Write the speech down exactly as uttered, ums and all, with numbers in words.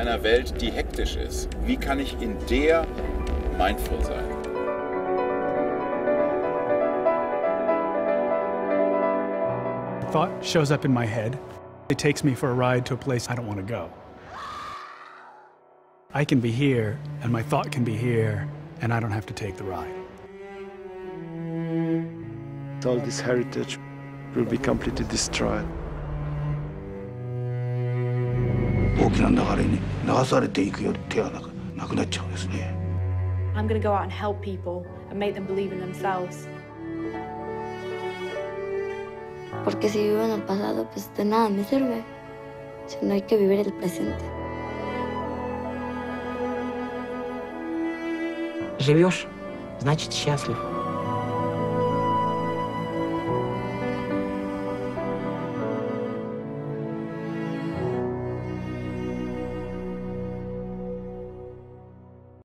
einer Welt, die hektisch ist? Wie kann ich in der mindful sein? Thought shows up in my head. It takes me for a ride to a place I don't want to go. I can be here, and my thought can be here, and I don't have to take the ride. All this heritage will be completely destroyed. I'm going to go out and help people and make them believe in themselves. Porque si vivo en el pasado, pues de nada me sirve. Si no hay que vivir el presente. Живешь, значит счастлив.